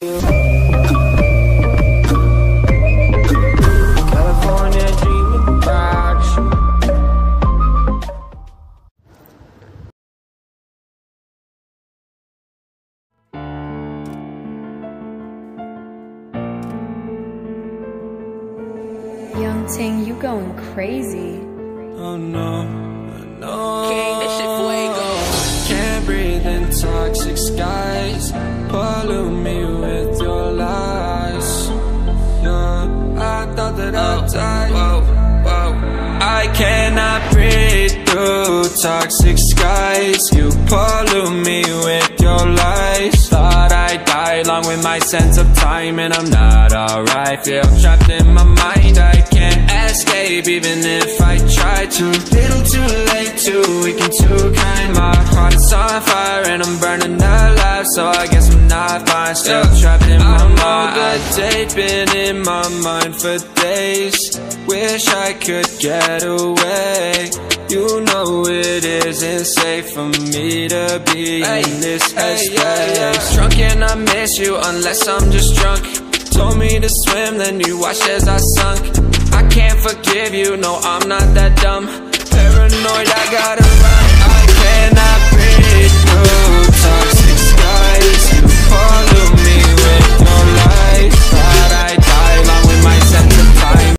California dreaming about you. Young Ting, you going crazy. Oh no, no. King, this shit fuego. Can't breathe in toxic skies. Pollute me with your lies. Yeah, I thought that I'd die. Whoa, whoa. I cannot breathe through toxic skies. You pollute me with your lies. Thought I'd die along with my sense of time, and I'm not alright. Feel trapped in my mind, I can't escape even if I try to. Little too late, too weak and too kind. My heart is on fire and I'm burning alive, so I guess I'm not fine. Still trapped in my mind. A date been in my mind for days. Wish I could get away. You know it isn't safe for me to be in this headspace. Drunk and I miss you unless I'm just drunk. Told me to swim, then you watched as I sunk. I can't forgive you, no I'm not that dumb. Paranoid, I gotta run. I cannot